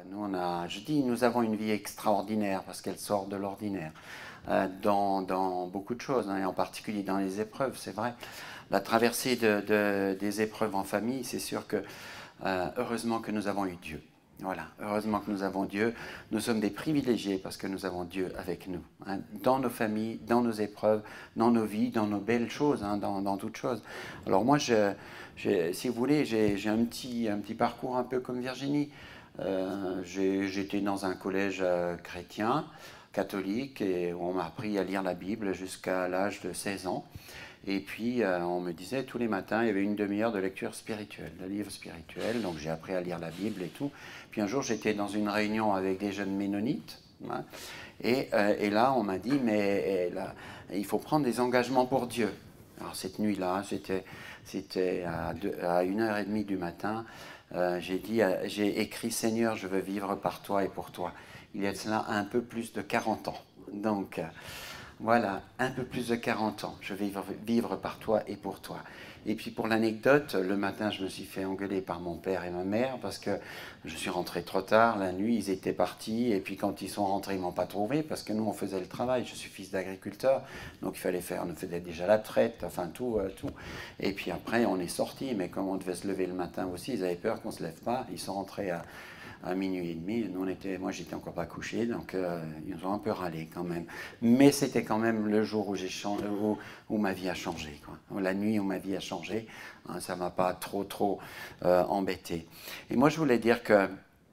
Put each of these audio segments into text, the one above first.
je dis, nous avons une vie extraordinaire parce qu'elle sort de l'ordinaire dans beaucoup de choses, hein, et en particulier dans les épreuves, c'est vrai. La traversée des épreuves en famille, c'est sûr que heureusement que nous avons eu Dieu. Voilà, heureusement que nous avons Dieu. Nous sommes des privilégiés parce que nous avons Dieu avec nous, hein, dans nos familles, dans nos épreuves, dans nos vies, dans nos belles choses, hein, dans toutes choses. Alors moi, si vous voulez, j'ai un petit parcours un peu comme Virginie. J'étais dans un collège chrétien, catholique, et on m'a appris à lire la Bible jusqu'à l'âge de 16 ans. Et puis, on me disait tous les matins, il y avait une demi-heure de lecture spirituelle, de livres spirituels. Donc, j'ai appris à lire la Bible et tout. Puis un jour, j'étais dans une réunion avec des jeunes ménonites. Hein, et là, on m'a dit, mais là, il faut prendre des engagements pour Dieu. Alors, cette nuit-là, c'était à 1h30 du matin. J'ai écrit, Seigneur, je veux vivre par toi et pour toi. Il y a de cela un peu plus de 40 ans. Donc, voilà, un peu plus de 40 ans. Je vais vivre par toi et pour toi. Et puis pour l'anecdote, le matin, je me suis fait engueuler par mon père et ma mère parce que je suis rentré trop tard. La nuit, ils étaient partis. Et puis quand ils sont rentrés, ils ne m'ont pas trouvé parce que nous, on faisait le travail. Je suis fils d'agriculteur. Donc il fallait faire, on faisait déjà la traite, enfin tout. Et puis après, on est sortis. Mais comme on devait se lever le matin aussi, ils avaient peur qu'on ne se lève pas. Ils sont rentrés à minuit et demi. Moi, j'étais encore pas couché, donc ils ont un peu râlé quand même. Mais c'était quand même le jour où ma vie a changé, quoi. La nuit où ma vie a changé, hein, ça m'a pas trop embêté. Et moi, je voulais dire que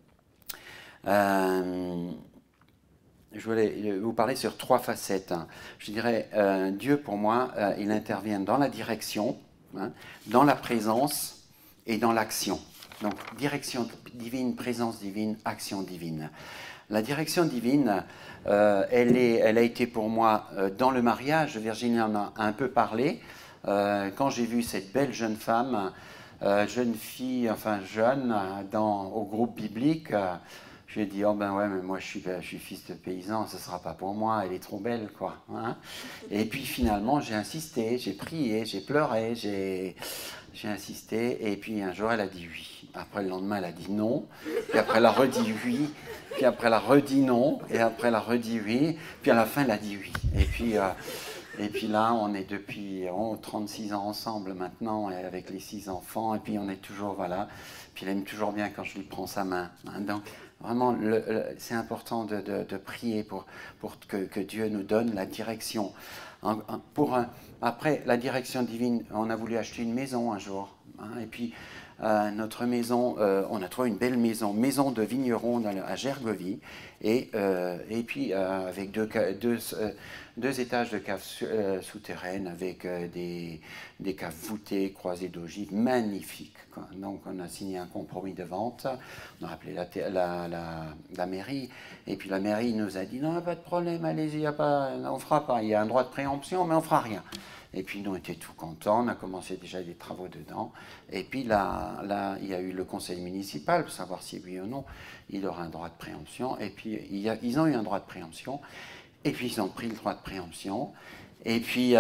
je voulais vous parler sur 3 facettes, hein. Je dirais, Dieu, pour moi, il intervient dans la direction, hein, dans la présence et dans l'action. Donc, direction divine, présence divine, action divine. La direction divine, elle a été pour moi dans le mariage. Virginie en a un peu parlé. Quand j'ai vu cette belle jeune femme, jeune fille, enfin jeune, au groupe biblique, j'ai dit, oh ben ouais, mais moi je suis fils de paysan, ce ne sera pas pour moi, elle est trop belle, quoi. Hein. Et puis finalement, j'ai insisté, j'ai prié, j'ai pleuré, j'ai insisté, et puis un jour elle a dit oui. Après le lendemain, elle a dit non, puis après elle a redit oui, puis après elle a redit non, et après elle a redit oui, puis à la fin elle a dit oui. Et puis là, on est depuis 36 ans ensemble maintenant, avec les 6 enfants, et puis on est toujours, voilà, puis elle aime toujours bien quand je lui prends sa main. Hein, donc vraiment, c'est important de prier pour que Dieu nous donne la direction. Après, la direction divine, on a voulu acheter une maison un jour, hein, et puis notre maison, on a trouvé une belle maison de vigneron à Gergovie, et puis avec deux étages de caves souterraines avec des caves voûtées, croisées d'ogives, magnifiques, quoi. Donc on a signé un compromis de vente, on a appelé la mairie, et puis la mairie nous a dit non, pas de problème, allez-y, on fera pas, il y a un droit de préemption, mais on fera rien. Et puis nous, on était tout contents, on a commencé déjà des travaux dedans. Et puis là, il y a eu le conseil municipal pour savoir si oui ou non il aura un droit de préemption. Et puis ils ont eu un droit de préemption. Et puis ils ont pris le droit de préemption. Et puis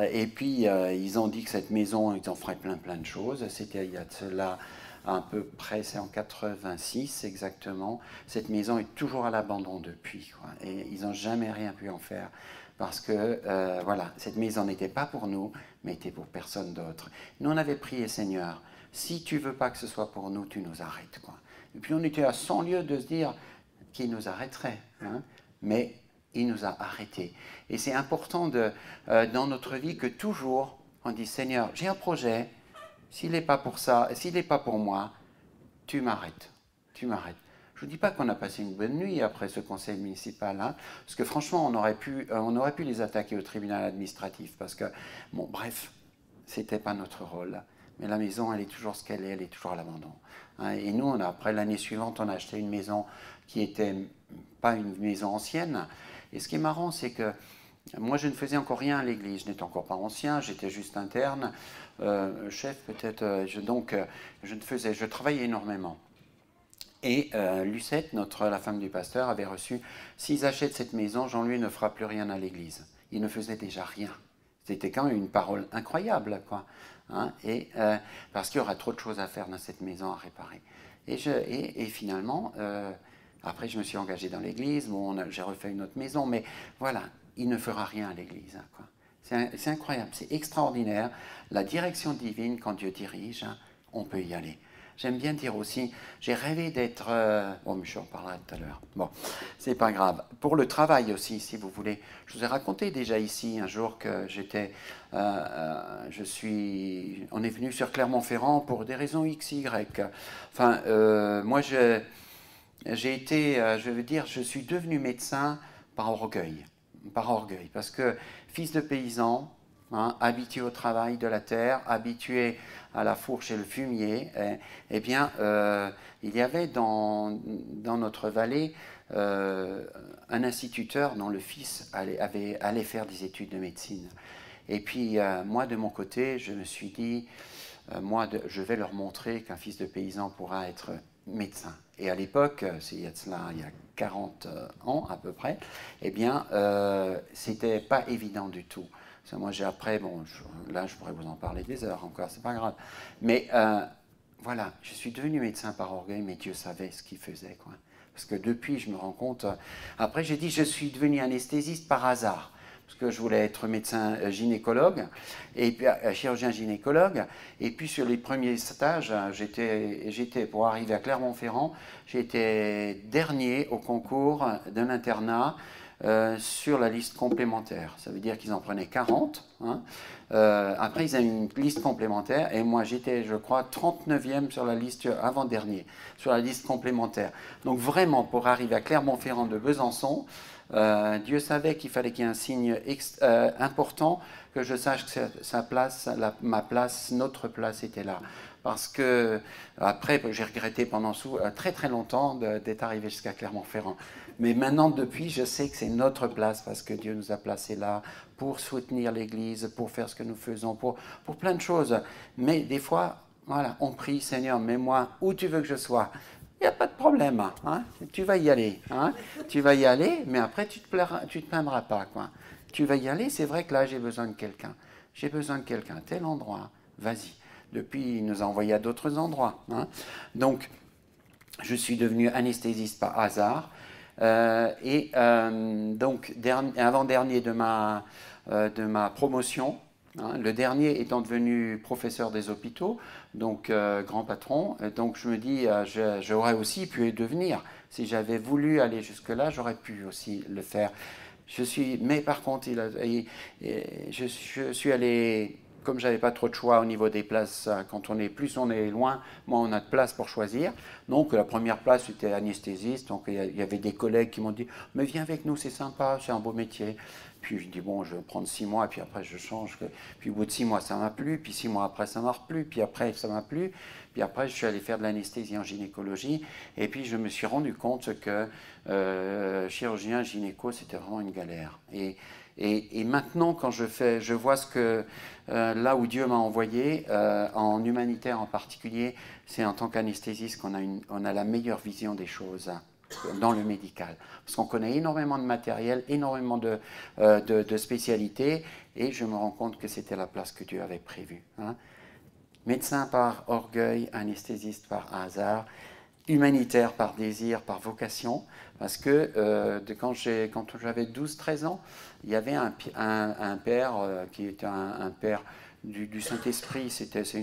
ils ont dit que cette maison, ils en feraient plein de choses. C'était il y a de cela à peu près, c'est en 86 exactement. Cette maison est toujours à l'abandon depuis, quoi. Et ils n'ont jamais rien pu en faire. Parce que, voilà, cette maison n'était pas pour nous, mais était pour personne d'autre. Nous, on avait prié, Seigneur, si tu veux pas que ce soit pour nous, tu nous arrêtes, quoi. Et puis on était à 100 lieues de se dire qu'il nous arrêterait, hein, mais il nous a arrêtés. Et c'est important dans notre vie que toujours on dise, Seigneur, j'ai un projet, s'il n'est pas pour ça, s'il n'est pas pour moi, tu m'arrêtes, tu m'arrêtes. Je ne vous dis pas qu'on a passé une bonne nuit après ce conseil municipal, hein, parce que franchement, on aurait pu les attaquer au tribunal administratif, parce que, bon, bref, c'était pas notre rôle. Mais la maison, elle est toujours ce qu'elle est toujours à l'abandon. Hein, et nous, après l'année suivante, on a acheté une maison qui était pas une maison ancienne. Et ce qui est marrant, c'est que moi, je ne faisais encore rien à l'église. Je n'étais encore pas ancien, j'étais juste interne, chef peut-être. Je travaillais énormément. Et Lucette, la femme du pasteur, avait reçu, s'ils achètent cette maison, Jean-Louis ne fera plus rien à l'église. Il ne faisait déjà rien. C'était quand même une parole incroyable, quoi. Hein, parce qu'il y aura trop de choses à faire dans cette maison à réparer. Et finalement, Après, je me suis engagé dans l'église, bon, j'ai refait une autre maison, mais voilà, il ne fera rien à l'église, hein, quoi. C'est incroyable, c'est extraordinaire. La direction divine, quand Dieu dirige, hein, on peut y aller. J'aime bien dire aussi, j'ai rêvé d'être... Bon, mais je en parlerai tout à l'heure. Bon, c'est pas grave. Pour le travail aussi, si vous voulez. Je vous ai raconté déjà ici un jour que j'étais... On est venu sur Clermont-Ferrand pour des raisons X, Y. Enfin, moi, j'ai été... je veux dire, je suis devenu médecin par orgueil. Par orgueil. Parce que fils de paysan, hein, habitué au travail de la terre, habitué à la fourche et le fumier, eh bien, il y avait dans notre vallée un instituteur dont le fils allait faire des études de médecine. Et puis, moi, de mon côté, je me suis dit, je vais leur montrer qu'un fils de paysan pourra être médecin. Et à l'époque, il y a cela, il y a 40 ans à peu près, eh bien, c'était pas évident du tout. Moi, j'ai après, bon, là, je pourrais vous en parler des heures encore, c'est pas grave. Mais voilà, je suis devenu médecin par orgueil, mais Dieu savait ce qu'il faisait, quoi. Parce que depuis, je me rends compte. Après, j'ai dit, je suis devenu anesthésiste par hasard. Parce que je voulais être médecin gynécologue, et puis chirurgien gynécologue. Et puis sur les premiers stages, j'étais pour arriver à Clermont-Ferrand, j'étais dernier au concours d'un internat sur la liste complémentaire. Ça veut dire qu'ils en prenaient 40. Hein. Après, ils avaient une liste complémentaire, et moi j'étais, je crois, 39e sur la liste avant-dernier, sur la liste complémentaire. Donc vraiment, pour arriver à Clermont-Ferrand de Besançon, Dieu savait qu'il fallait qu'il y ait un signe important, que je sache que ma place, notre place était là. Parce que après, j'ai regretté pendant très très longtemps d'être arrivé jusqu'à Clermont-Ferrand. Mais maintenant, depuis, je sais que c'est notre place parce que Dieu nous a placés là pour soutenir l'Église, pour faire ce que nous faisons, pour plein de choses. Mais des fois, voilà, on prie, Seigneur, mets-moi où tu veux que je sois. Il n'y a pas de problème, hein. Tu vas y aller, hein. Tu vas y aller, mais après tu te plaindras pas, quoi. Tu vas y aller, c'est vrai que là j'ai besoin de quelqu'un. J'ai besoin de quelqu'un, tel endroit, vas-y. Depuis, il nous a envoyés à d'autres endroits, hein. Donc, je suis devenu anesthésiste par hasard. Donc, avant-dernier de ma promotion, hein, le dernier étant devenu professeur des hôpitaux, donc grand patron. Donc je me dis, j'aurais aussi pu devenir. Si j'avais voulu aller jusque-là, j'aurais pu aussi le faire. Mais par contre, je suis allé, comme j'avais pas trop de choix au niveau des places, quand plus on est loin, moins on a de place pour choisir. Donc la première place c'était anesthésiste. Donc il y avait des collègues qui m'ont dit, mais viens avec nous, c'est sympa, c'est un beau métier. Puis je dis, bon, je vais prendre 6 mois, puis après je change. Puis au bout de 6 mois, ça m'a plu. Puis 6 mois après, ça m'a replu. Puis après, ça m'a plu. Puis après, je suis allé faire de l'anesthésie en gynécologie. Et puis je me suis rendu compte que chirurgien gynéco, c'était vraiment une galère. Et maintenant, quand je vois ce que là où Dieu m'a envoyé, en humanitaire en particulier, c'est en tant qu'anesthésiste qu'on a la meilleure vision des choses dans le médical. Parce qu'on connaît énormément de matériel, énormément de spécialités, et je me rends compte que c'était la place que Dieu avait prévue. Hein. Médecin par orgueil, anesthésiste par hasard, humanitaire par désir, par vocation, parce que quand j'avais 12-13 ans, il y avait un père qui était un père du Saint-Esprit, c'est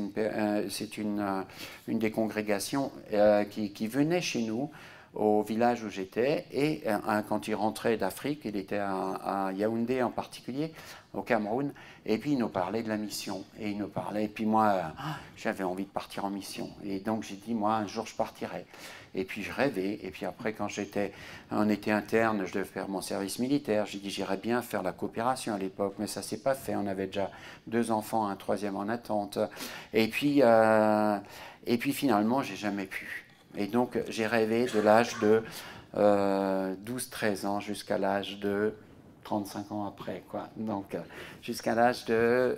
une des congrégations qui venait chez nous, au village où j'étais, et quand il rentrait d'Afrique, il était à Yaoundé en particulier, au Cameroun, et puis il nous parlait de la mission, et puis moi, j'avais envie de partir en mission, et donc j'ai dit, moi, un jour je partirai, et puis je rêvais, et puis après, quand on était interne, je devais faire mon service militaire, j'ai dit, j'irais bien faire la coopération à l'époque, mais ça s'est pas fait, on avait déjà 2 enfants, un 3e en attente, et puis finalement, j'ai jamais pu. Et donc, j'ai rêvé de l'âge de 12-13 ans jusqu'à l'âge de 35 ans après, quoi. Donc, jusqu'à l'âge de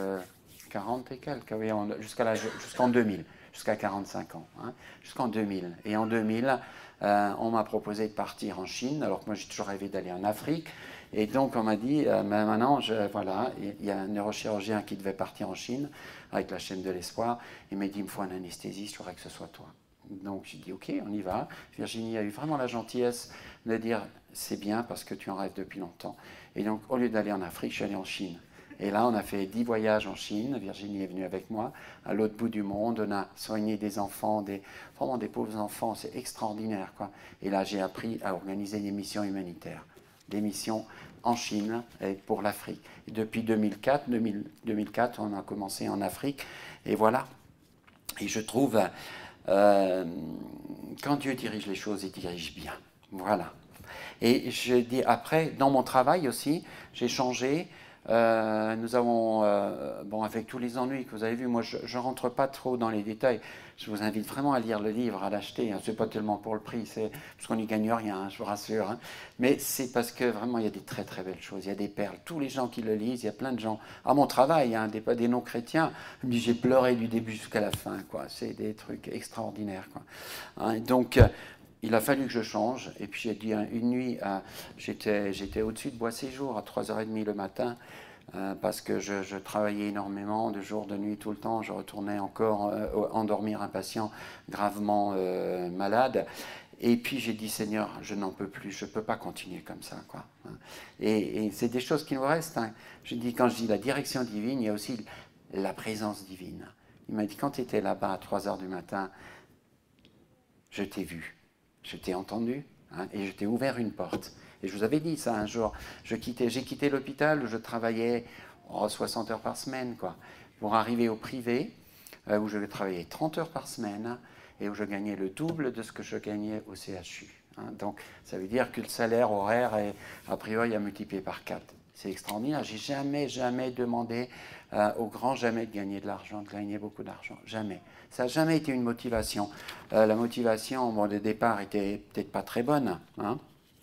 40 et quelques, oui, jusqu'en 2000, jusqu'à 45 ans, hein, jusqu'en 2000. Et en 2000, on m'a proposé de partir en Chine, alors que moi, j'ai toujours rêvé d'aller en Afrique. Et donc, on m'a dit, maintenant, voilà, il y a un neurochirurgien qui devait partir en Chine avec la chaîne de l'espoir. Il m'a dit, il me faut un anesthésiste, je voudrais que ce soit toi. Donc j'ai dit ok, on y va. Virginie a eu vraiment la gentillesse de dire c'est bien parce que tu en rêves depuis longtemps. Et donc au lieu d'aller en Afrique, je suis allé en Chine. Et là, on a fait 10 voyages en Chine. Virginie est venue avec moi, à l'autre bout du monde. On a soigné des enfants, vraiment des pauvres enfants. C'est extraordinaire, quoi. Et là, j'ai appris à organiser des missions humanitaires. Des missions en Chine et pour l'Afrique. Et depuis 2004, on a commencé en Afrique. Et voilà. Et je trouve, quand Dieu dirige les choses, il dirige bien. Voilà. Et je dis après, dans mon travail aussi, j'ai changé. Nous avons, bon, avec tous les ennuis que vous avez vus, moi je ne rentre pas trop dans les détails. Je vous invite vraiment à lire le livre, à l'acheter. Hein. Ce n'est pas tellement pour le prix, c'est parce qu'on n'y gagne rien, hein, je vous rassure. Hein. Mais c'est parce que vraiment il y a des très très belles choses, il y a des perles. Tous les gens qui le lisent, il y a plein de gens. À mon travail, hein, des non-chrétiens, j'ai pleuré du début jusqu'à la fin. C'est des trucs extraordinaires. Quoi. Hein, donc, il a fallu que je change. Et puis j'ai dit une nuit, j'étais au-dessus de Bois-Séjour à 3h30 le matin. Parce que je travaillais énormément, de jour, de nuit, tout le temps. Je retournais encore endormir un patient gravement malade. Et puis j'ai dit, Seigneur, je n'en peux plus, je ne peux pas continuer comme ça. Quoi. Et c'est des choses qui nous restent. Hein. Je dis, quand je dis la direction divine, il y a aussi la présence divine. Il m'a dit, quand tu étais là-bas à 3h du matin, je t'ai vu, je t'ai entendu, hein, et je t'ai ouvert une porte. Et je vous avais dit ça un jour. J'ai quitté l'hôpital où je travaillais 60 heures par semaine, quoi, pour arriver au privé, où je travaillais 30 heures par semaine et où je gagnais le double de ce que je gagnais au CHU. Hein. Donc, ça veut dire que le salaire horaire est, a priori, à multiplier par 4. C'est extraordinaire. J'ai jamais demandé au grand jamais de gagner de l'argent, de gagner beaucoup d'argent. Jamais. Ça n'a jamais été une motivation. La motivation, bon, de départ, était peut-être pas très bonne, hein.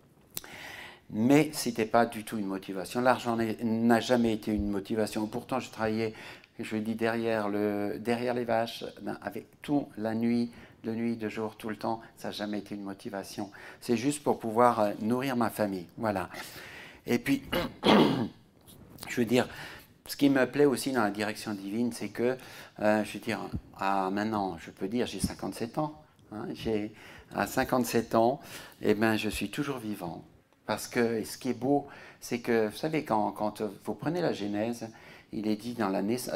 Mais ce n'était pas du tout une motivation. L'argent n'a jamais été une motivation. Pourtant, je travaillais, je dis, derrière les vaches, avec tout, la nuit, de nuit, de jour, tout le temps. Ça n'a jamais été une motivation. C'est juste pour pouvoir nourrir ma famille. Voilà. Et puis, je veux dire, ce qui me plaît aussi dans la direction divine, c'est que, je veux dire, maintenant, je peux dire, j'ai 57 ans. Hein, à 57 ans, eh ben, je suis toujours vivant. Parce que ce qui est beau, c'est que, vous savez, quand vous prenez la Genèse, il est dit dans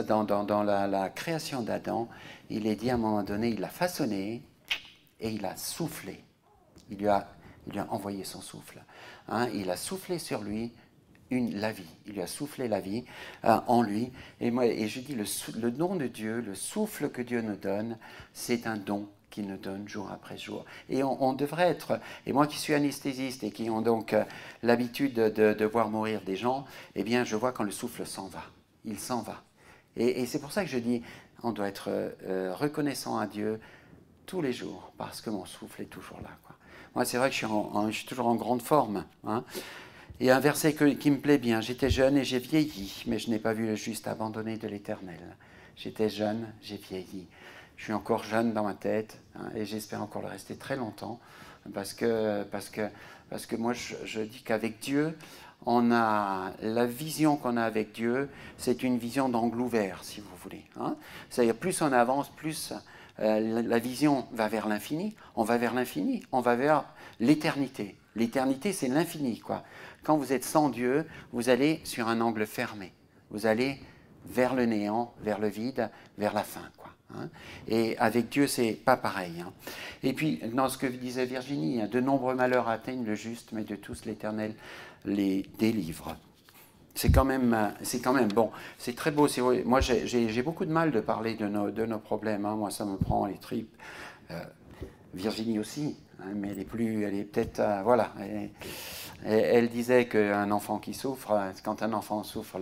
la création d'Adam, il est dit à un moment donné, il l'a façonné et il a soufflé. Il lui a envoyé son souffle. Hein, il a soufflé sur lui la vie. Il lui a soufflé la vie en lui. Et je dis, le don de Dieu, le souffle que Dieu nous donne, c'est un don qu'il nous donne jour après jour. Et on devrait être, et moi qui suis anesthésiste et qui ont donc l'habitude de voir mourir des gens, eh bien je vois quand le souffle s'en va. Il s'en va. Et c'est pour ça que je dis, on doit être reconnaissant à Dieu tous les jours, parce que mon souffle est toujours là. Quoi. Moi c'est vrai que je suis toujours en grande forme. Hein. Et un verset qui me plaît bien, j'étais jeune et j'ai vieilli, mais je n'ai pas vu le juste abandonné de l'Éternel. J'étais jeune, j'ai vieilli. Je suis encore jeune dans ma tête, hein, et j'espère encore le rester très longtemps, parce que moi je dis qu'avec Dieu, on a la vision qu'on a avec Dieu, c'est une vision d'angle ouvert, si vous voulez. Hein. C'est-à-dire plus on avance, plus la vision va vers l'infini, on va vers l'éternité. L'éternité, c'est l'infini, quoi. Quand vous êtes sans Dieu, vous allez sur un angle fermé. Vous allez vers le néant, vers le vide, vers la fin, quoi. Hein. Et avec Dieu, c'est pas pareil. Hein. Et puis, dans ce que disait Virginie, de nombreux malheurs atteignent le juste, mais de tous l'Éternel les délivre. C'est quand même bon. C'est très beau. Moi, j'ai beaucoup de mal de parler de nos problèmes. Hein. Moi, ça me prend les tripes. Virginie aussi, hein, mais elle est peut-être, voilà. Elle disait qu'un enfant qui souffre, quand un enfant souffre,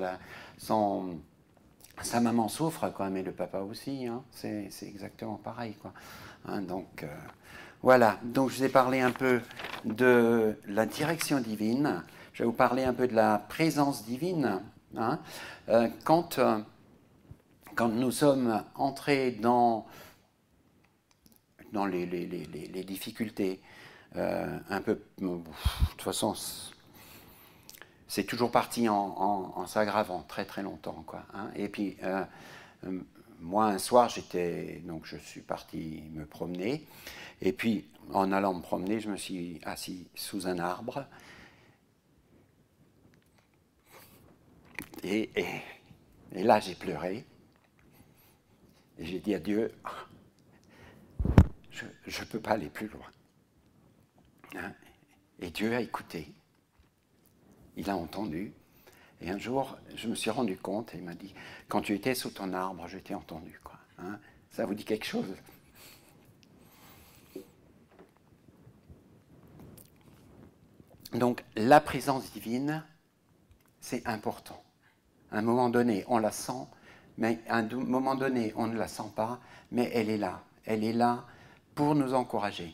sa maman souffre, quoi, mais le papa aussi. Hein, c'est exactement pareil, quoi. Hein, donc voilà. Donc je vous ai parlé un peu de la direction divine. Je vais vous parler un peu de la présence divine. Hein, quand nous sommes entrés dans les difficultés, un peu, de toute façon, c'est toujours parti en s'aggravant très très longtemps, quoi. Hein. Et puis, moi, un soir, donc je suis parti me promener. Et puis, en allant me promener, je me suis assis sous un arbre. Et là, j'ai pleuré. Et j'ai dit à Dieu, je ne peux pas aller plus loin. Hein? Et Dieu a écouté. Il a entendu. Et un jour, je me suis rendu compte, et il m'a dit, quand tu étais sous ton arbre, je t'ai entendu. Quoi. Hein? Ça vous dit quelque chose? Donc, la présence divine, c'est important. À un moment donné, on la sent, mais à un moment donné, on ne la sent pas, mais elle est là. Elle est là pour nous encourager,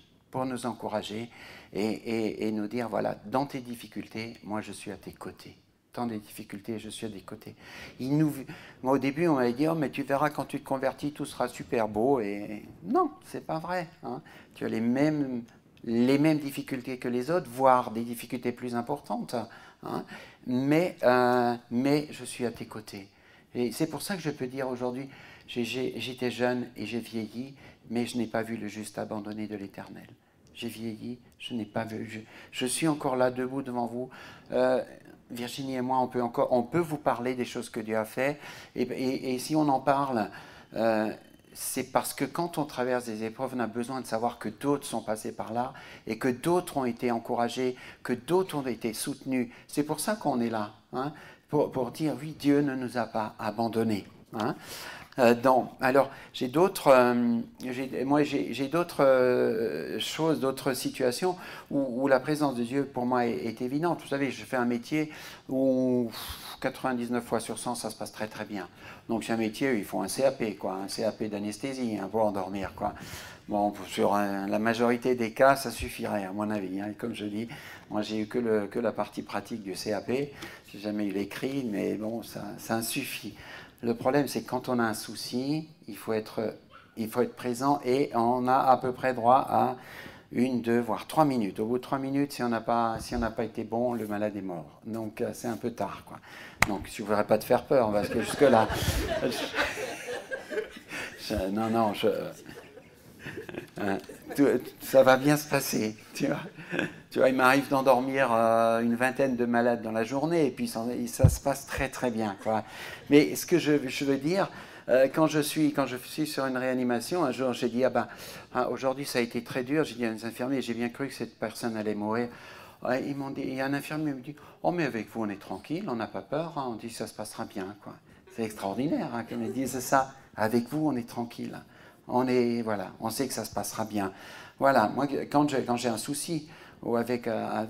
et nous dire, voilà, dans tes difficultés, moi je suis à tes côtés. Dans des difficultés, je suis à tes côtés. Moi au début, on m'avait dit, oh, mais tu verras quand tu te convertis, tout sera super beau. Et non, c'est pas vrai. Hein. Tu as les mêmes difficultés que les autres, voire des difficultés plus importantes. Hein. Mais je suis à tes côtés. Et c'est pour ça que je peux dire aujourd'hui, j'étais jeune et j'ai vieilli, mais je n'ai pas vu le juste abandonné de l'Éternel. J'ai vieilli, je n'ai pas vu. Je suis encore là, debout devant vous. Virginie et moi, on peut vous parler des choses que Dieu a fait. Et si on en parle, c'est parce que quand on traverse des épreuves, on a besoin de savoir que d'autres sont passés par là et que d'autres ont été encouragés, que d'autres ont été soutenus. C'est pour ça qu'on est là, hein, pour dire oui, Dieu ne nous a pas abandonnés. Hein. Alors, j'ai d'autres choses, d'autres situations où la présence de Dieu, pour moi, est évidente. Vous savez, je fais un métier où 99 fois sur 100, ça se passe très très bien. Donc, c'est un métier où il faut un CAP, quoi, un CAP d'anesthésie, hein, pour endormir, quoi. Bon, sur la majorité des cas, ça suffirait, à mon avis. Hein. Et comme je dis, moi, j'ai eu que la partie pratique du CAP. J'ai jamais eu l'écrit, mais bon, ça suffit. Le problème, c'est que quand on a un souci, il faut être présent et on a à peu près droit à 1, 2, voire 3 minutes. Au bout de 3 minutes, si on n'a pas été bon, le malade est mort. Donc, c'est un peu tard, quoi. Donc, je ne voudrais pas te faire peur, parce que jusque-là... ça va bien se passer, tu vois, il m'arrive d'endormir une vingtaine de malades dans la journée, et puis ça se passe très très bien, quoi. Mais ce que je veux dire, quand je suis sur une réanimation, un jour j'ai dit, aujourd'hui ça a été très dur, j'ai dit à un infirmier, j'ai bien cru que cette personne allait mourir. Ouais, ils m'ont dit, et un infirmier me dit, oh mais avec vous on est tranquille, on n'a pas peur, hein, on dit ça se passera bien, quoi. C'est extraordinaire, hein, qu'ils me disent ça, avec vous on est tranquille. On sait que ça se passera bien. Voilà, moi, quand j'ai un souci ou avec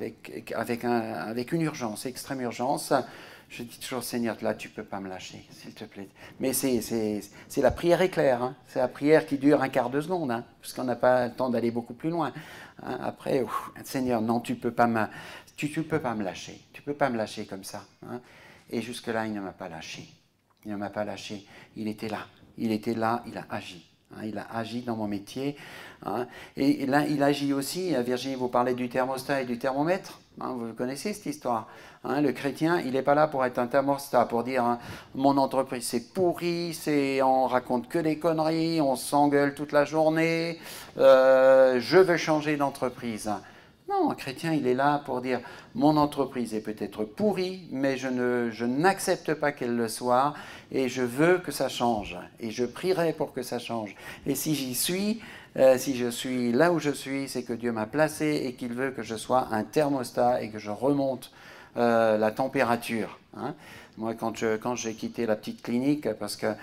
une urgence, extrême urgence, je dis toujours, Seigneur, là, tu ne peux pas me lâcher, s'il te plaît. Mais c'est la prière éclair, hein. C'est la prière qui dure un quart de seconde, hein, parce qu'on n'a pas le temps d'aller beaucoup plus loin. Hein. Après, Seigneur, non, tu ne peux pas me lâcher. Tu ne peux pas me lâcher comme ça. Hein. Et jusque-là, il ne m'a pas lâché. Il ne m'a pas lâché. Il était là. Il a agi. Il a agi dans mon métier. Hein. Et là, il agit aussi, Virginie vous parlait du thermostat et du thermomètre. Hein, vous connaissez cette histoire. Hein, le chrétien, il n'est pas là pour être un thermostat, pour dire hein, mon entreprise c'est pourri, on raconte que des conneries, on s'engueule toute la journée, je veux changer d'entreprise. Non, un chrétien, il est là pour dire mon entreprise est peut-être pourrie, mais je n'accepte pas qu'elle le soit et je veux que ça change. Et je prierai pour que ça change. Et si j'y suis, si je suis là où je suis, c'est que Dieu m'a placé et qu'il veut que je sois un thermostat et que je remonte la température. Hein. Moi, quand j'ai quitté la petite clinique, parce que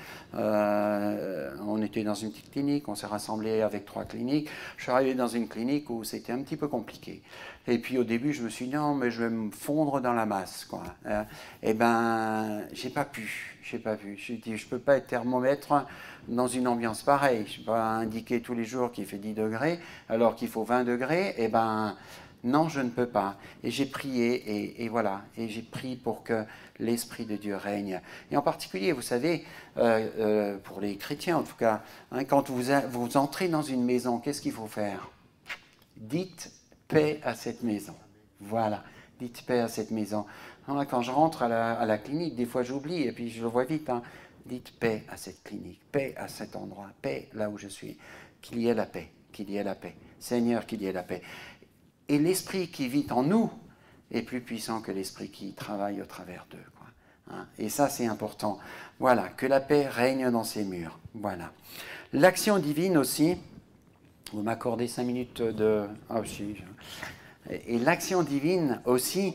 on était dans une petite clinique, on s'est rassemblés avec 3 cliniques, je suis arrivé dans une clinique où c'était un petit peu compliqué. Et puis au début, je me suis dit, non, mais je vais me fondre dans la masse, quoi. Eh ben, j'ai pas pu. J'ai dit, je peux pas être thermomètre dans une ambiance pareille. Je ne peux pas indiquer tous les jours qu'il fait 10 degrés, alors qu'il faut 20 degrés. Eh ben, non, je ne peux pas. Et j'ai prié, et voilà. Et j'ai prié pour que l'Esprit de Dieu règne. Et en particulier, vous savez, pour les chrétiens en tout cas, hein, quand vous entrez dans une maison, qu'est-ce qu'il faut faire? Dites paix à cette maison. Voilà, dites paix à cette maison. Quand je rentre à la clinique, des fois j'oublie, et puis je le vois vite. Hein. Dites paix à cette clinique, paix à cet endroit, paix là où je suis. Qu'il y ait la paix, qu'il y ait la paix. Seigneur, qu'il y ait la paix. Et l'esprit qui vit en nous est plus puissant que l'esprit qui travaille au travers d'eux. Hein? Et ça, c'est important. Voilà, que la paix règne dans ces murs. Voilà. L'action divine aussi, vous m'accordez 5 minutes de... Ah, si. Et l'action divine aussi...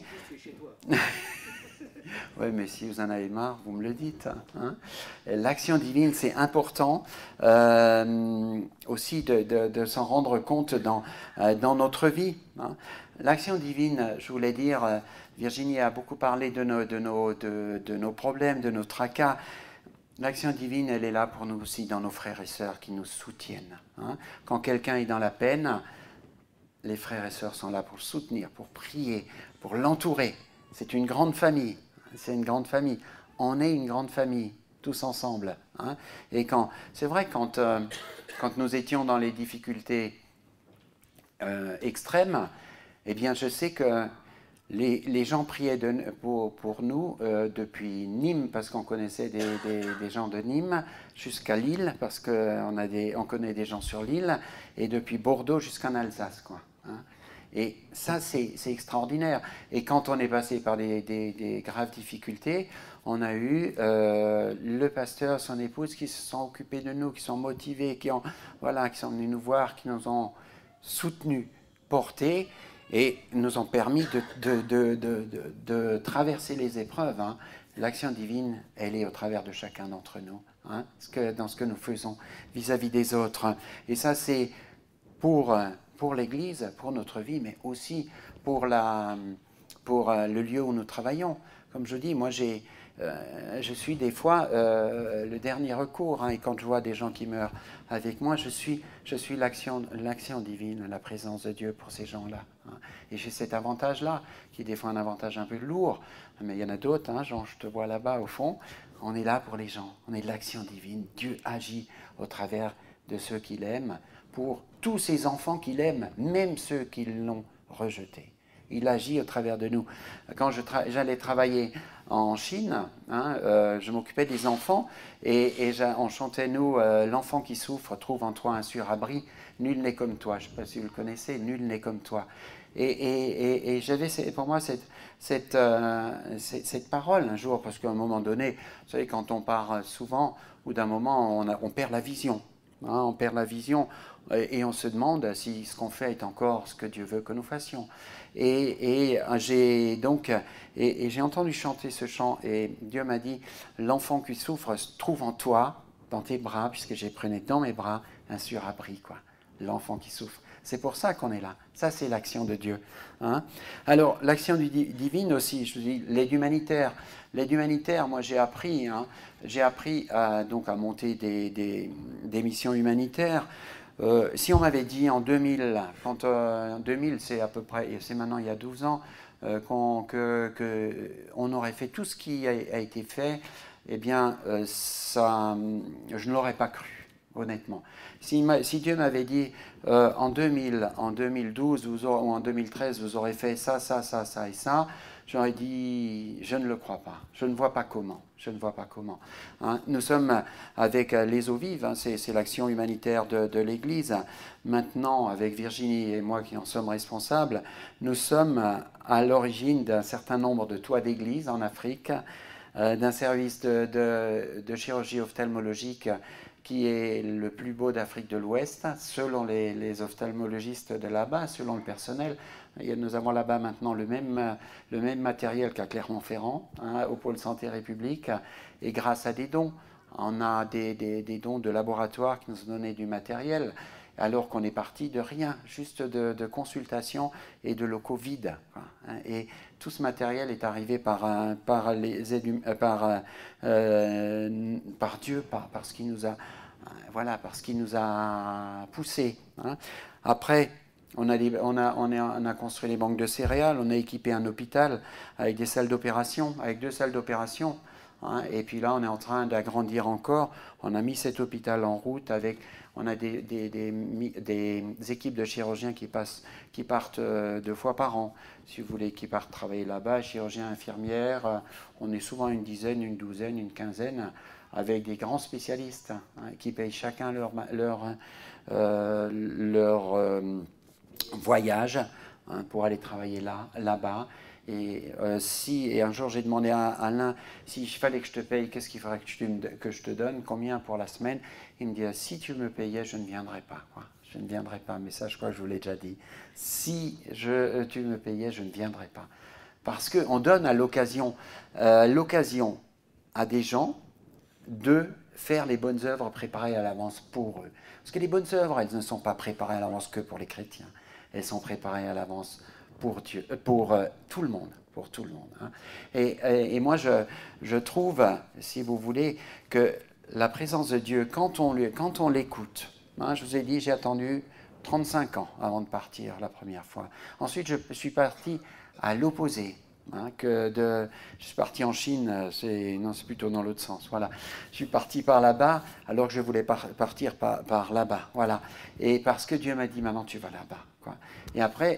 Oui, mais si vous en avez marre, vous me le dites. Hein. L'action divine, c'est important aussi de s'en rendre compte dans notre vie. Hein. L'action divine, je voulais dire, Virginie a beaucoup parlé de nos problèmes, de nos tracas. L'action divine, elle est là pour nous aussi, dans nos frères et sœurs qui nous soutiennent. Hein. Quand quelqu'un est dans la peine, les frères et sœurs sont là pour le soutenir, pour prier, pour l'entourer. C'est une grande famille. C'est une grande famille. On est une grande famille, tous ensemble. Hein. Et c'est vrai, quand nous étions dans les difficultés extrêmes, eh bien, je sais que les gens priaient pour nous depuis Nîmes, parce qu'on connaissait des gens de Nîmes, jusqu'à Lille, parce qu'on connaît des gens sur l'île, et depuis Bordeaux jusqu'en Alsace, quoi. Hein. Et ça, c'est extraordinaire. Et quand on est passé par des graves difficultés, on a eu le pasteur, son épouse, qui se sont occupés de nous, qui sont motivés, qui sont venus nous voir, qui nous ont soutenus, portés, et nous ont permis de traverser les épreuves. Hein. L'action divine, elle est au travers de chacun d'entre nous, hein, dans ce que nous faisons vis-à-vis des autres. Et ça, c'est pour l'Église, pour notre vie, mais aussi pour le lieu où nous travaillons. Comme je dis, moi, je suis des fois le dernier recours, hein, et quand je vois des gens qui meurent avec moi, je suis l'action divine, la présence de Dieu pour ces gens-là. Hein. Et j'ai cet avantage-là, qui est des fois un avantage un peu lourd, mais il y en a d'autres, hein, genre je te vois là-bas au fond, on est là pour les gens, on est de l'action divine. Dieu agit au travers de ceux qu'il aime, pour tous ces enfants qu'il aime, même ceux qui l'ont rejeté. Il agit au travers de nous. Quand j'allais travailler en Chine, hein, je m'occupais des enfants et on chantait, nous, l'enfant qui souffre trouve en toi un surabri, nul n'est comme toi. Je ne sais pas si vous le connaissez, nul n'est comme toi. Et j'avais pour moi cette parole un jour, parce qu'à un moment donné, vous savez, quand on part souvent, ou d'un moment, on perd la vision. Hein, on perd la vision et on se demande si ce qu'on fait est encore ce que Dieu veut que nous fassions. Et j'ai entendu chanter ce chant et Dieu m'a dit, l'enfant qui souffre trouve en toi, dans tes bras, puisque j'ai pris dans mes bras un surabri, quoi. L'enfant qui souffre. C'est pour ça qu'on est là. Ça, c'est l'action de Dieu. Hein. Alors, l'action divine aussi, je vous dis, l'aide humanitaire. L'aide humanitaire, moi, j'ai appris à monter des missions humanitaires. Si on m'avait dit en 2000, en 2000, c'est à peu près, c'est maintenant il y a 12 ans, qu'on aurait fait tout ce qui a été fait, eh bien, je ne l'aurais pas cru. Honnêtement. Si Dieu m'avait dit en 2000, en 2012 ou en 2013, vous aurez fait ça, ça, ça, ça et ça, j'aurais dit, je ne le crois pas. Je ne vois pas comment. Je ne vois pas comment. Hein. Nous sommes avec les eaux vives, hein, c'est l'action humanitaire de l'Église. Maintenant, avec Virginie et moi qui en sommes responsables, nous sommes à l'origine d'un certain nombre de toits d'église en Afrique, d'un service de chirurgie ophtalmologique qui est le plus beau d'Afrique de l'Ouest, selon les ophtalmologistes de là-bas, selon le personnel. Nous avons là-bas maintenant le même matériel qu'à Clermont-Ferrand, hein, au pôle Santé République, et grâce à des dons. On a des dons de laboratoires qui nous ont donné du matériel, alors qu'on est parti de rien, juste de consultations et de locaux vides. Hein, et tout ce matériel est arrivé par Dieu, parce qu'il nous a, parce qu'il nous a poussés. Hein. Après, on a construit les banques de céréales, on a équipé un hôpital avec des salles d'opération, avec 2 salles d'opération. Hein, et puis là, on est en train d'agrandir encore. On a mis cet hôpital en route on a des équipes de chirurgiens qui partent 2 fois par an, si vous voulez, qui partent travailler là-bas, chirurgiens, infirmières. On est souvent une dizaine, une douzaine, une quinzaine avec des grands spécialistes qui payent chacun leur voyage pour aller travailler là-bas. Et un jour j'ai demandé à Alain, s'il fallait que je te paye, qu'est-ce qu'il faudrait que je te donne, combien pour la semaine? Il me dit, si tu me payais, je ne viendrais pas, quoi. Je ne viendrai pas, mais ça je crois que je vous l'ai déjà dit. Si tu me payais, je ne viendrai pas. Parce qu'on donne à l'occasion à des gens de faire les bonnes œuvres préparées à l'avance pour eux. Parce que les bonnes œuvres, elles ne sont pas préparées à l'avance que pour les chrétiens. Elles sont préparées à l'avance pour Dieu, pour tout le monde. Pour tout le monde. Hein. Et moi, je trouve, si vous voulez, que la présence de Dieu, quand on l'écoute, hein, je vous ai dit, j'ai attendu 35 ans avant de partir la première fois. Ensuite, je suis parti à l'opposé. Hein, je suis parti en Chine, c'est plutôt dans l'autre sens. Voilà. Je suis parti par là-bas alors que je voulais partir par là-bas. Voilà. Et parce que Dieu m'a dit, maintenant tu vas là-bas. Quoi. Et après,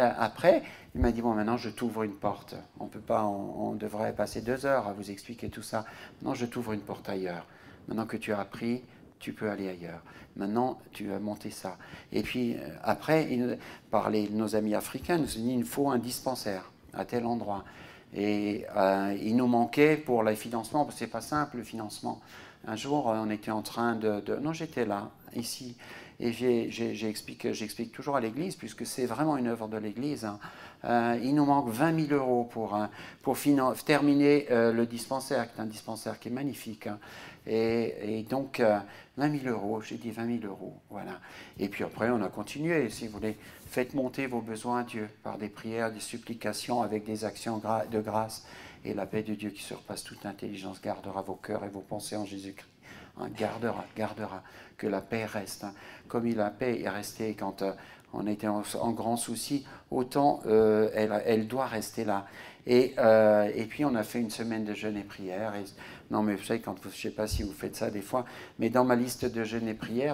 il m'a dit, bon, maintenant je t'ouvre une porte. On devrait passer 2 heures à vous expliquer tout ça. Maintenant je t'ouvre une porte ailleurs. Maintenant que tu as appris, tu peux aller ailleurs. Maintenant, tu vas monter ça. Et puis après, par nos amis africains, nous ont dit, il faut un dispensaire à tel endroit. Et il nous manquait pour le financement, parce que c'est pas simple le financement. Un jour, on était en train non, j'étais là, ici, et j'explique toujours à l'Église, puisque c'est vraiment une œuvre de l'Église. Hein. Il nous manque 20 000 euros pour terminer le dispensaire, qui est un dispensaire qui est magnifique. Hein. Et donc, 20 000 euros, j'ai dit 20 000 euros, voilà. Et puis après, on a continué, si vous voulez. Faites monter vos besoins à Dieu par des prières, des supplications, avec des actions de grâce. Et la paix de Dieu qui surpasse toute intelligence gardera vos cœurs et vos pensées en Jésus-Christ. Hein, gardera. Que la paix reste. Hein. Comme la paix est restée quand on était en grand souci, autant elle doit rester là. Et puis on a fait une semaine de jeûne et prière. Non, mais vous savez, je ne sais pas si vous faites ça des fois, mais dans ma liste de jeûne et prière,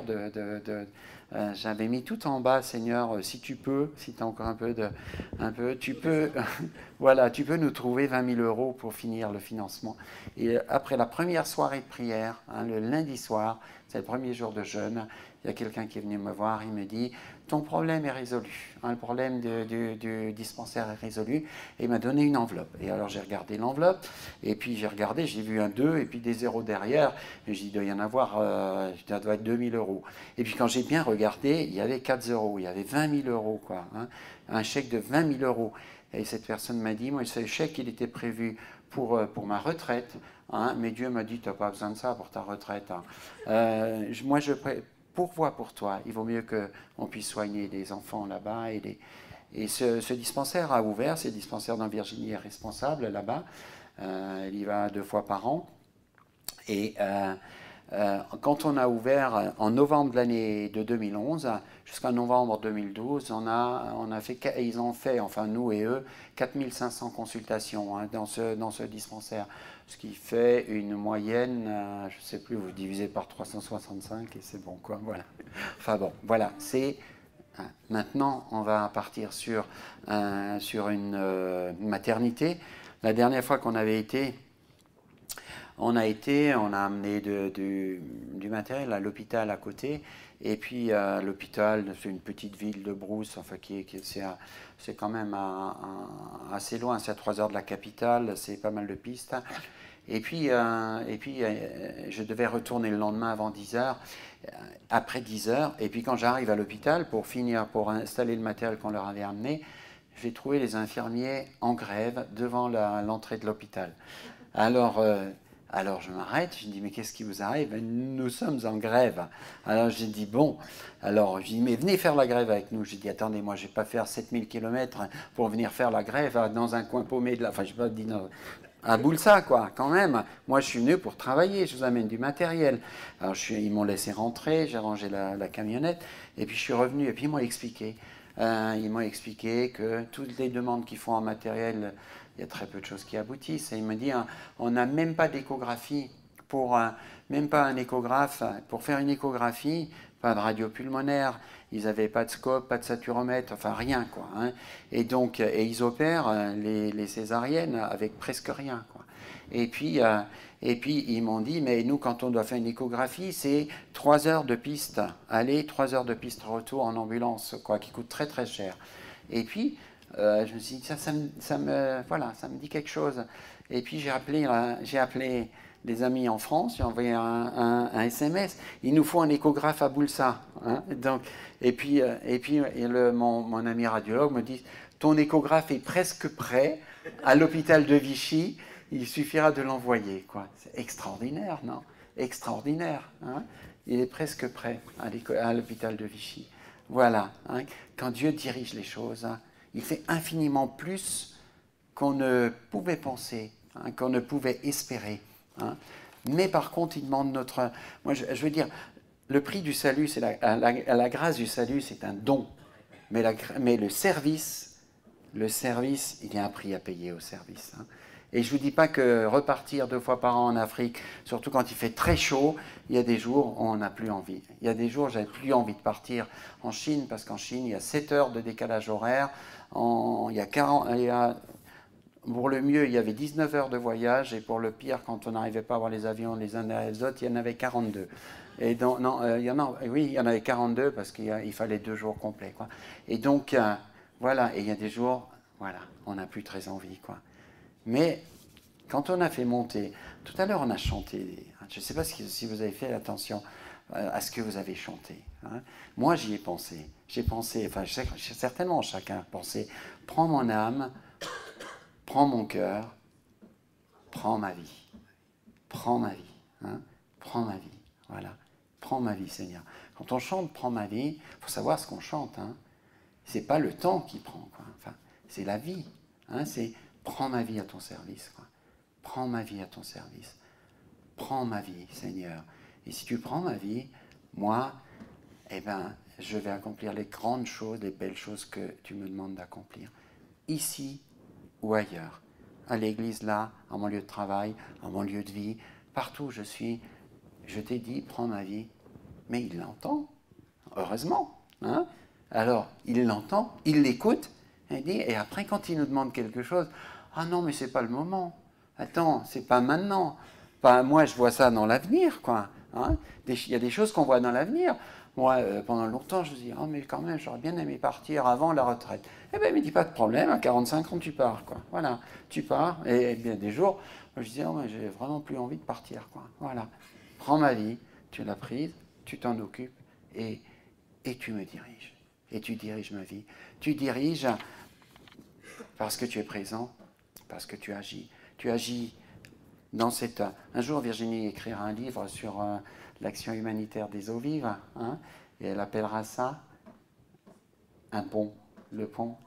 j'avais mis tout en bas, Seigneur, si tu peux, si tu as encore un peu, tu peux, voilà, tu peux nous trouver 20 000 euros pour finir le financement. Et après la première soirée de prière, hein, le lundi soir, c'est le premier jour de jeûne, il y a quelqu'un qui est venu me voir, il me dit, ton problème est résolu, hein, le problème du dispensaire est résolu, et il m'a donné une enveloppe. Et alors j'ai regardé l'enveloppe, et puis j'ai regardé, j'ai vu un 2, et puis des 0 derrière, et j'ai dit, il doit y en avoir, ça doit être 2 000 euros. Et puis quand j'ai bien regardé, il y avait 4 0, il y avait 20 000 euros, quoi, hein, un chèque de 20 000 euros. Et cette personne m'a dit, moi, ce chèque, il était prévu pour ma retraite, hein, mais Dieu m'a dit, tu n'as pas besoin de ça pour ta retraite. Hein. Moi, je pourvois pour toi. Il vaut mieux qu'on puisse soigner des enfants là-bas. Et ce dispensaire a ouvert, c'est le dispensaire dont Virginie est responsable là-bas. Elle y va 2 fois par an. Et quand on a ouvert en novembre de l'année de 2011 jusqu'en novembre 2012, ils ont fait, enfin nous et eux, 4500 consultations hein, dans ce dispensaire, ce qui fait une moyenne, je ne sais plus, vous divisez par 365 et c'est bon quoi, voilà. Enfin bon, voilà, c'est... Maintenant, on va partir sur une maternité. La dernière fois qu'on avait été... On a amené du matériel à l'hôpital à côté, et puis l'hôpital, c'est une petite ville de Brousse, enfin c'est quand même assez loin, c'est à 3 heures de la capitale, c'est pas mal de pistes. Et puis je devais retourner le lendemain avant 10 heures, après 10 heures, et puis quand j'arrive à l'hôpital pour installer le matériel qu'on leur avait amené, j'ai trouvé les infirmiers en grève devant l'entrée de l'hôpital. Alors je m'arrête, je dis mais qu'est-ce qui vous arrive? Nous sommes en grève. Alors j'ai dit bon, alors je dis mais venez faire la grève avec nous. J'ai dit attendez, moi je ne vais pas faire 7000 km pour venir faire la grève dans un coin paumé enfin je ne sais pas dire à Boulsa quoi, quand même. Moi je suis venu pour travailler, je vous amène du matériel. Alors ils m'ont laissé rentrer, j'ai rangé la camionnette et puis je suis revenu et puis ils m'ont expliqué. Que toutes les demandes qu'ils font en matériel, il y a très peu de choses qui aboutissent. Et il me dit, on n'a même pas d'échographie, même pas un échographe. Pour faire une échographie, pas de radio pulmonaire, ils n'avaient pas de scope, pas de saturomètre, enfin rien quoi. Hein. Et ils opèrent les césariennes avec presque rien quoi. Et puis ils m'ont dit, mais nous, quand on doit faire une échographie, c'est 3 heures de piste aller, 3 heures de piste retour en ambulance, quoi, qui coûte très très cher. Et puis, je me suis dit, voilà, ça me dit quelque chose. Et puis j'ai appelé des amis en France, j'ai envoyé un SMS. Il nous faut un échographe à Boulsa. Hein, donc, et puis mon ami radiologue me dit, ton échographe est presque prêt à l'hôpital de Vichy, il suffira de l'envoyer. C'est extraordinaire, non? Extraordinaire. Hein, il est presque prêt à l'hôpital de Vichy. Voilà. Hein, quand Dieu dirige les choses, hein, il fait infiniment plus qu'on ne pouvait penser, hein, qu'on ne pouvait espérer. Hein. Mais par contre, il demande notre... Moi, je veux dire, le prix du salut, c'est la grâce du salut, c'est un don. Mais le service, il y a un prix à payer au service. Hein. Et je ne vous dis pas que repartir 2 fois par an en Afrique, surtout quand il fait très chaud, il y a des jours où on n'a plus envie. Il y a des jours où j'avais plus envie de partir en Chine, parce qu'en Chine, il y a 7 heures de décalage horaire. Pour le mieux, il y avait 19 heures de voyage, et pour le pire, quand on n'arrivait pas à voir les avions les uns derrière les autres, il y en avait 42. Et donc, non, il y en avait 42 parce qu'il fallait 2 jours complets. Quoi. Et donc, voilà, et il y a des jours, voilà, on n'a plus très envie. Quoi. Mais quand on a fait monter, tout à l'heure on a chanté, je ne sais pas si vous avez fait attention à ce que vous avez chanté. Hein. Moi j'y ai pensé, enfin certainement chacun a pensé, prends mon âme, prends mon cœur, prends ma vie, hein, prends ma vie, voilà, prends ma vie Seigneur. Quand on chante prends ma vie, il faut savoir ce qu'on chante, hein. C'est pas le temps qui prend, quoi. Enfin, c'est la vie, hein, c'est prends ma vie à ton service, quoi. Prends ma vie à ton service, prends ma vie Seigneur. Et si tu prends ma vie, moi, eh ben, je vais accomplir les grandes choses, les belles choses que tu me demandes d'accomplir, ici ou ailleurs, à l'église là, à mon lieu de travail, à mon lieu de vie, partout où je suis, je t'ai dit, prends ma vie. Mais il l'entend, heureusement. Hein. Alors, il l'entend, il l'écoute, et après, quand il nous demande quelque chose, ah non, mais c'est pas le moment. Attends, c'est pas maintenant. Pas, moi, je vois ça dans l'avenir, quoi. Hein. Il y a des choses qu'on voit dans l'avenir. Moi, pendant longtemps, je me dis, oh, mais quand même, j'aurais bien aimé partir avant la retraite. Eh bien, il me dit, pas de problème, à 45 ans, tu pars, quoi. Voilà, tu pars. Et bien, des jours, je disais, oh, mais j'ai vraiment plus envie de partir, quoi. Voilà. Prends ma vie, tu l'as prise, tu t'en occupes, et tu me diriges. Et tu diriges ma vie. Tu diriges parce que tu es présent, parce que tu agis. Tu agis dans cette... Un jour, Virginie écrira un livre sur l'action humanitaire des eaux vives, hein, et elle appellera ça un pont. Le pont.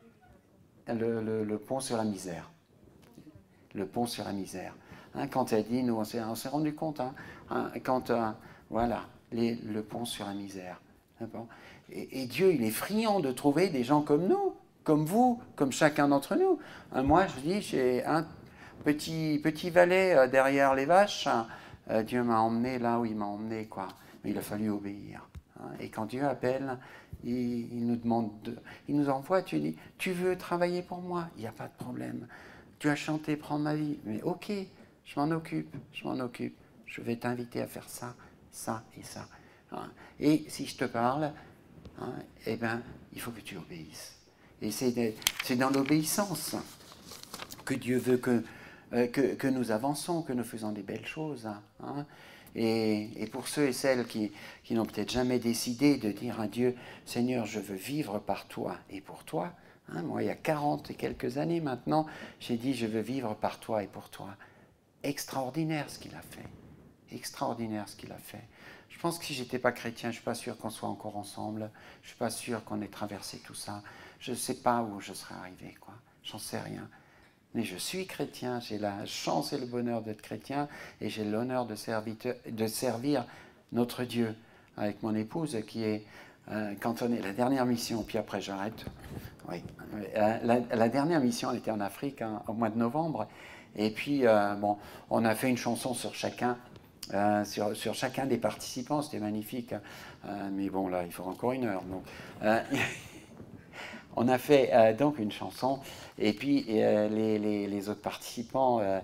Le pont sur la misère. Le pont sur la misère. Hein, quand elle dit, nous, on s'est rendu compte, voilà, le pont sur la misère. Et Dieu, il est friand de trouver des gens comme nous, comme vous, comme chacun d'entre nous. Moi, je dis, j'ai un petit valet derrière les vaches. Dieu m'a emmené là où il m'a emmené, quoi. Mais il a fallu obéir. Et quand Dieu appelle, il nous demande, il nous envoie, tu dis, tu veux travailler pour moi? Il n'y a pas de problème. Tu as chanté, prends ma vie. Mais ok, je m'en occupe. Je vais t'inviter à faire ça, ça et ça. Et si je te parle, eh ben, il faut que tu obéisses. Et c'est dans l'obéissance que Dieu veut que nous avançons, que nous faisons des belles choses. Hein. Et pour ceux et celles qui n'ont peut-être jamais décidé de dire à Dieu, Seigneur, je veux vivre par toi et pour toi. Hein, moi, il y a 40 et quelques années maintenant, j'ai dit, je veux vivre par toi et pour toi. Extraordinaire ce qu'il a fait. Extraordinaire ce qu'il a fait. Je pense que si je n'étais pas chrétien, je ne suis pas sûr qu'on soit encore ensemble. Je ne suis pas sûr qu'on ait traversé tout ça. Je ne sais pas où je serais arrivé, quoi. J'en sais rien. Mais je suis chrétien, j'ai la chance et le bonheur d'être chrétien, et j'ai l'honneur de servir notre Dieu avec mon épouse qui est cantonnée. La dernière mission, puis après j'arrête. Oui. La dernière mission, elle était en Afrique au mois de novembre. Et puis, on a fait une chanson sur chacun. Sur chacun des participants, c'était magnifique. Mais bon, là, il faut encore 1 heure. Donc, on a fait donc une chanson, et puis les autres participants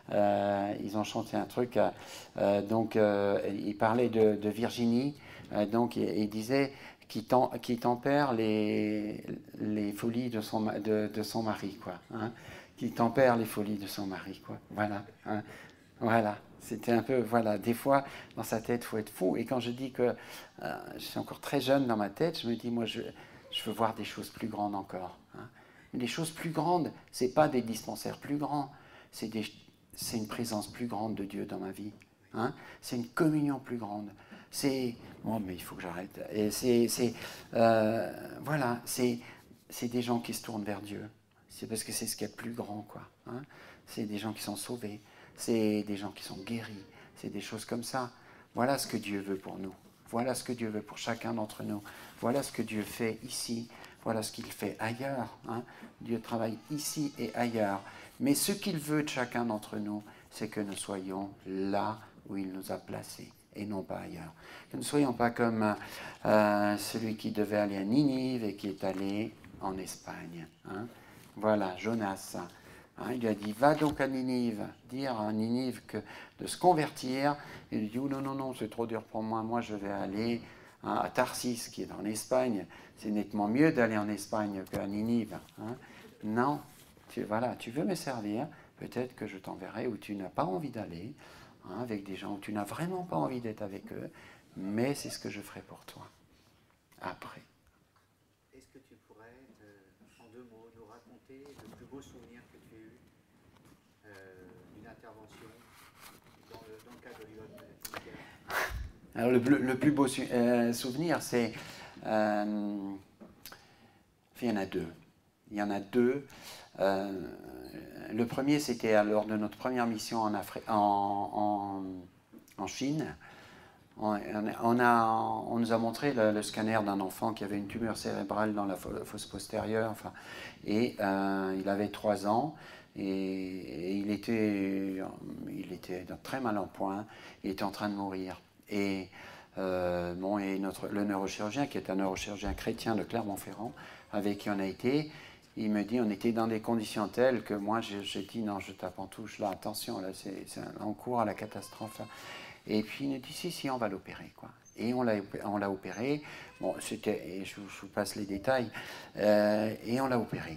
ils ont chanté un truc. Donc, il parlait de Virginie. Donc, il disait qui tempère les folies de son mari, quoi. Hein, qui tempère les folies de son mari, quoi. Voilà. Hein, voilà. C'était un peu, voilà, des fois, dans sa tête, il faut être fou. Et quand je dis que je suis encore très jeune dans ma tête, je me dis, moi, je veux voir des choses plus grandes encore. Hein. Les choses plus grandes, ce n'est pas des dispensaires plus grands, c'est une présence plus grande de Dieu dans ma vie. Hein. C'est une communion plus grande. C'est... Bon, mais il faut que j'arrête. Et voilà, c'est des gens qui se tournent vers Dieu. C'est parce que c'est ce qu'il y a de plus grand, quoi. Hein. C'est des gens qui sont sauvés. C'est des gens qui sont guéris. C'est des choses comme ça. Voilà ce que Dieu veut pour nous. Voilà ce que Dieu veut pour chacun d'entre nous. Voilà ce que Dieu fait ici. Voilà ce qu'il fait ailleurs. Hein. Dieu travaille ici et ailleurs. Mais ce qu'il veut de chacun d'entre nous, c'est que nous soyons là où il nous a placés et non pas ailleurs. Que nous ne soyons pas comme celui qui devait aller à Ninive et qui est allé en Espagne. Hein. Voilà, Jonas. Hein, il lui a dit, va donc à Ninive, dire à Ninive de se convertir. Il lui dit, oh, non, non, non, c'est trop dur pour moi, moi je vais aller à Tarsis, qui est en Espagne. C'est nettement mieux d'aller en Espagne qu'à Ninive. Hein. Non, voilà, tu veux me servir, peut-être que je t'enverrai où tu n'as pas envie d'aller, hein, avec des gens où tu n'as vraiment pas envie d'être avec eux, mais c'est ce que je ferai pour toi, après. Est-ce que tu pourrais, en 2 mots, nous raconter le plus beau souvenir que tu as eu d'une intervention dans le cadre de l'UOM? Alors le plus beau souvenir, c'est... il y en a deux. Il y en a deux. Le premier, c'était lors de notre première mission en Chine. On nous a montré le scanner d'un enfant qui avait une tumeur cérébrale dans la fosse postérieure, enfin, et il avait 3 ans, et il était très mal en point, il était en train de mourir. Et, le neurochirurgien, qui est un neurochirurgien chrétien de Clermont-Ferrand, avec qui on a été, il me dit, on était dans des conditions telles que moi j'ai dit, non, je tape en touche, là, attention, là, on court à la catastrophe. Et puis il nous dit, si, on va l'opérer, quoi. Et on l'a opéré, bon, et je vous passe les détails, et on l'a opéré.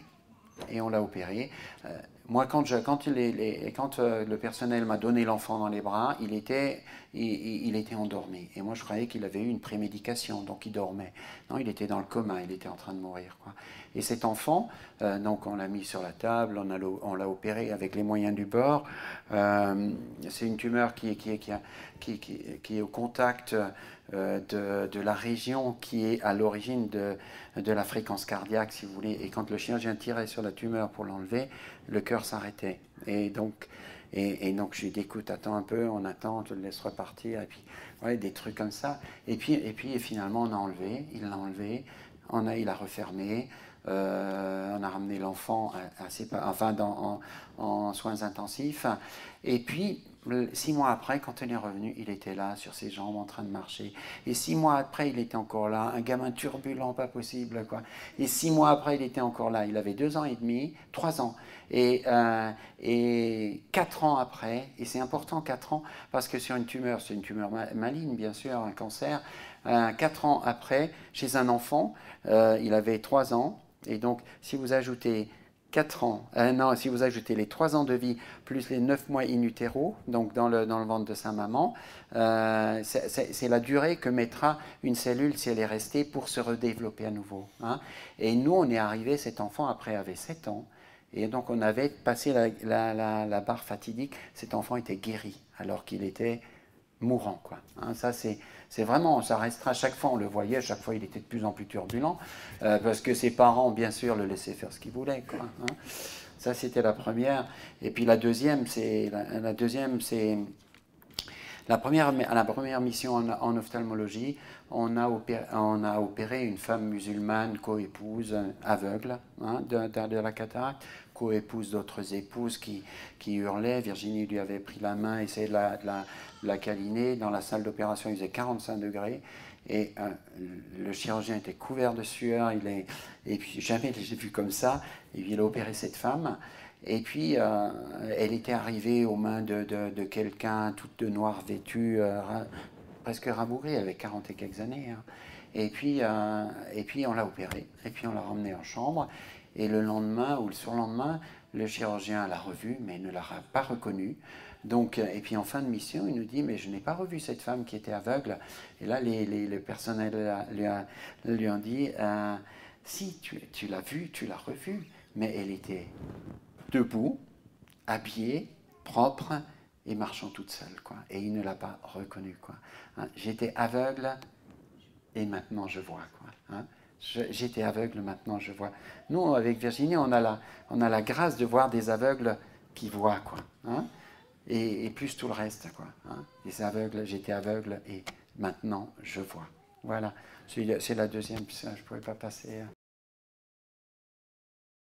Moi, quand le personnel m'a donné l'enfant dans les bras, il était endormi. Et moi, je croyais qu'il avait eu une prémédication, donc il dormait. Non, il était dans le coma, il était en train de mourir, quoi. Et cet enfant, donc on l'a mis sur la table, on l'a opéré avec les moyens du bord. C'est une tumeur qui est au contact de la région qui est à l'origine de la fréquence cardiaque, si vous voulez. Et quand le chirurgien tirait sur la tumeur pour l'enlever, le cœur s'arrêtait. Et donc, je lui ai dit, écoute, attends un peu, on attend, je le laisse repartir. Et puis, ouais, des trucs comme ça. Et puis finalement, on a enlevé, il l'a enlevé, il a refermé. On a ramené l'enfant en soins intensifs. Et puis, 6 mois après, quand on est revenu, il était là, sur ses jambes, en train de marcher. Et 6 mois après, il était encore là, un gamin turbulent, pas possible, quoi. Et 6 mois après, il était encore là. Il avait 2 ans et demi, 3 ans. Et 4 ans après, et c'est important 4 ans, parce que sur une tumeur, c'est une tumeur maligne, bien sûr, un cancer, 4 ans après, chez un enfant, il avait 3 ans, et donc si vous ajoutez 4 ans, si vous ajoutez les 3 ans de vie plus les 9 mois in utero, donc dans le ventre de sa maman, c'est la durée que mettra une cellule si elle est restée pour se redévelopper à nouveau. Hein. Et nous, on est arrivé, cet enfant après avait 7 ans, et donc on avait passé la barre fatidique, cet enfant était guéri alors qu'il était mourant, quoi. Hein, ça c'est vraiment, ça restera, chaque fois on le voyait, chaque fois il était de plus en plus turbulent, parce que ses parents bien sûr le laissaient faire ce qu'ils voulaient, quoi. Hein. Ça c'était la première. Et puis la deuxième c'est à la première mission en ophtalmologie, on a opéré une femme musulmane, coépouse, aveugle, hein, de la cataracte, coépouse d'autres épouses qui hurlaient. Virginie lui avait pris la main, essayé de la câliner. Dans la salle d'opération, il faisait 45 degrés. Et le chirurgien était couvert de sueur, et puis jamais je l'ai vu comme ça. Et puis il a opéré cette femme. Et puis elle était arrivée aux mains de quelqu'un, toute de noir vêtue, presque rabougrie, avec 40 et quelques années. Hein. Et puis on l'a opérée, et puis on l'a ramenée en chambre. Et le lendemain ou le surlendemain, le chirurgien l'a revue, mais ne l'a pas reconnue. Donc, et puis en fin de mission, il nous dit, mais je n'ai pas revu cette femme qui était aveugle. Et là, le personnel lui ont dit, si, tu l'as vue, tu l'as revue, mais elle était debout, habillée, propre et marchant toute seule, quoi. Et il ne l'a pas reconnue, quoi. Hein, j'étais aveugle et maintenant je vois, quoi. Hein. J'étais aveugle, maintenant je vois. Nous, avec Virginie, on a la grâce de voir des aveugles qui voient, quoi. Hein. Et plus tout le reste, quoi. Hein. Les aveugles, j'étais aveugle et maintenant je vois. Voilà. C'est la deuxième, je ne pouvais pas passer.